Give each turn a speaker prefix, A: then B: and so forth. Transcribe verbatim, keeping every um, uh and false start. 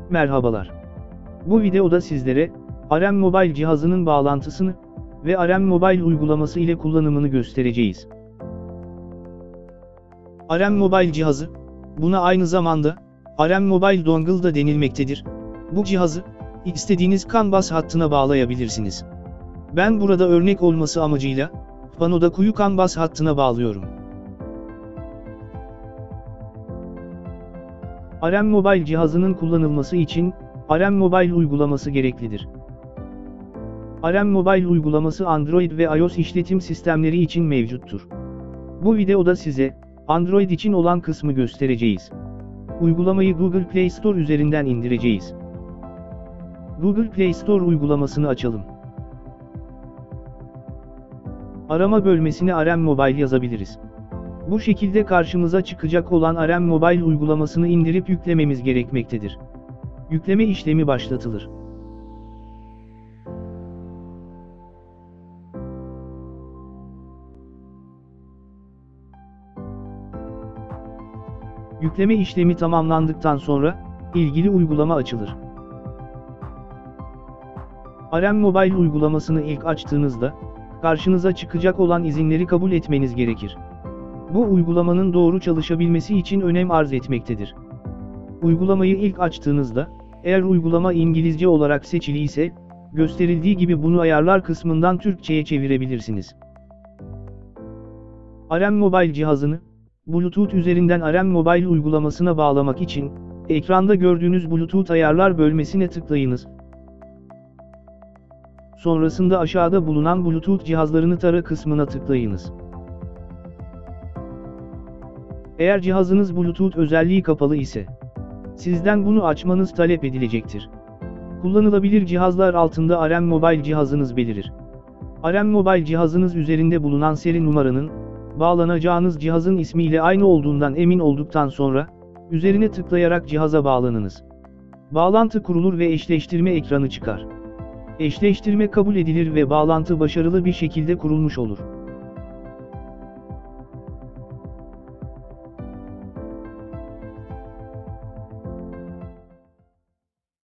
A: Merhabalar. Bu videoda sizlere, Arem Mobile cihazının bağlantısını ve Arem Mobile uygulaması ile kullanımını göstereceğiz. Arem Mobile cihazı, buna aynı zamanda, Arem Mobile Dongle da denilmektedir. Bu cihazı, istediğiniz CAN bus hattına bağlayabilirsiniz. Ben burada örnek olması amacıyla, panoda kuyu CAN bus hattına bağlıyorum. Arem Mobile cihazının kullanılması için, Arem Mobile uygulaması gereklidir. Arem Mobile uygulaması Android ve iOS işletim sistemleri için mevcuttur. Bu videoda size, Android için olan kısmı göstereceğiz. Uygulamayı Google Play Store üzerinden indireceğiz. Google Play Store uygulamasını açalım. Arama bölmesine Arem Mobile yazabiliriz. Bu şekilde karşımıza çıkacak olan Arem Mobile uygulamasını indirip yüklememiz gerekmektedir. Yükleme işlemi başlatılır. Yükleme işlemi tamamlandıktan sonra, ilgili uygulama açılır. Arem Mobile uygulamasını ilk açtığınızda, karşınıza çıkacak olan izinleri kabul etmeniz gerekir. Bu uygulamanın doğru çalışabilmesi için önem arz etmektedir. Uygulamayı ilk açtığınızda, eğer uygulama İngilizce olarak seçili ise, gösterildiği gibi bunu ayarlar kısmından Türkçe'ye çevirebilirsiniz. Arem Mobile cihazını, Bluetooth üzerinden Arem Mobile uygulamasına bağlamak için, ekranda gördüğünüz Bluetooth ayarlar bölmesine tıklayınız. Sonrasında aşağıda bulunan Bluetooth cihazlarını tara kısmına tıklayınız. Eğer cihazınız Bluetooth özelliği kapalı ise, sizden bunu açmanız talep edilecektir. Kullanılabilir cihazlar altında Arem Mobile cihazınız belirir. Arem Mobile cihazınız üzerinde bulunan seri numaranın, bağlanacağınız cihazın ismiyle aynı olduğundan emin olduktan sonra, üzerine tıklayarak cihaza bağlanınız. Bağlantı kurulur ve eşleştirme ekranı çıkar. Eşleştirme kabul edilir ve bağlantı başarılı bir şekilde kurulmuş olur.